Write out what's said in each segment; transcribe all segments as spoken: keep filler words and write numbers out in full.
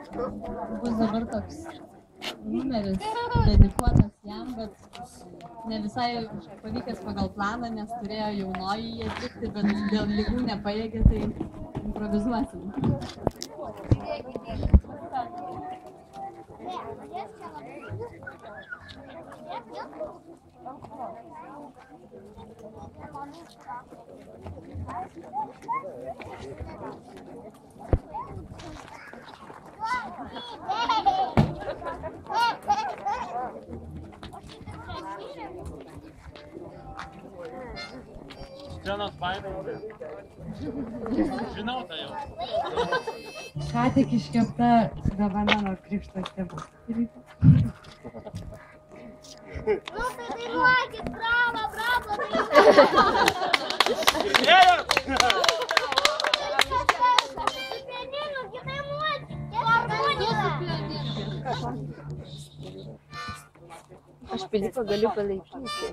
Bus dabar toks numeris dedikuotas jam, bet ne visai pavykęs pagal planą, nes turėjo jaunoji jį atlikti, bet dėl ligų nepajėgė, tai improvizuosim. Scenos baimė. Žinau tai jau. Ką tik iškepta dovana nuo krikšto tėvų. Nu tai dainuokit, bravo, bravo, Girdėjot? su pianinu, dainuokit, Aš Filipą galiu palaikyti.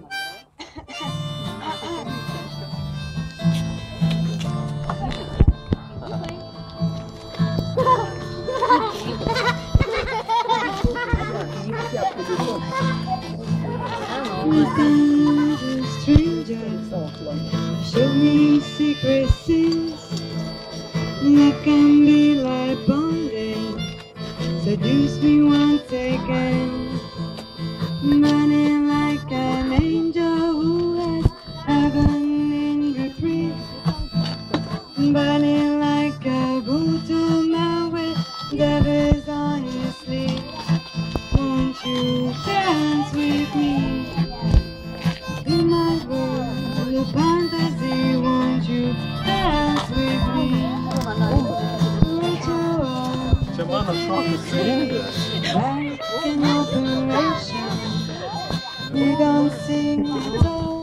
Strangers show me secrecies that can be like bonding. Seduce me once again, burning like an angel who has heaven in reprieve, burning like a brutal man with devils on his sleeve. Won't you dance with me? In my world of fantasy, won't you dance with me? Let your arms Čia mano šokas ringa. back in operation. You don't sing at all,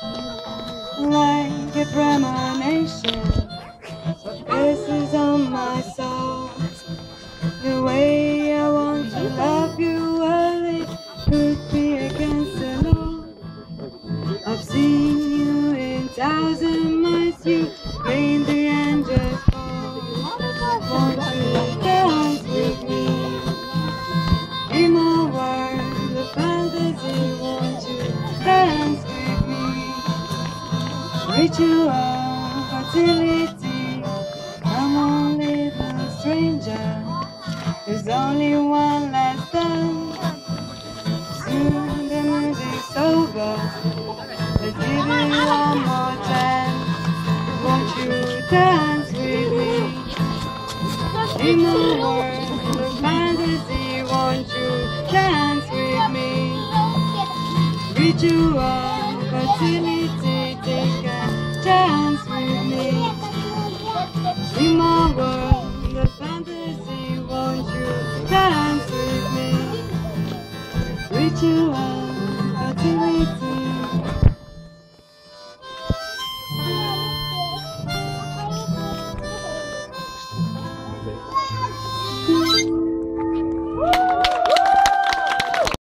like a premonition. This is on my soul. The way I want to love you early could be against the law. I've seen you in thousand miles, you made the angels fall. Won't you dance with me? In my world of fantasy, won't you dance with me? Ritual fertility, come on little stranger. There's only one last dance. Soon the music's over. Let's give it one more chance. Won't you dance with me? In the world of fantasy, won't you dance with me? Ritual fertility.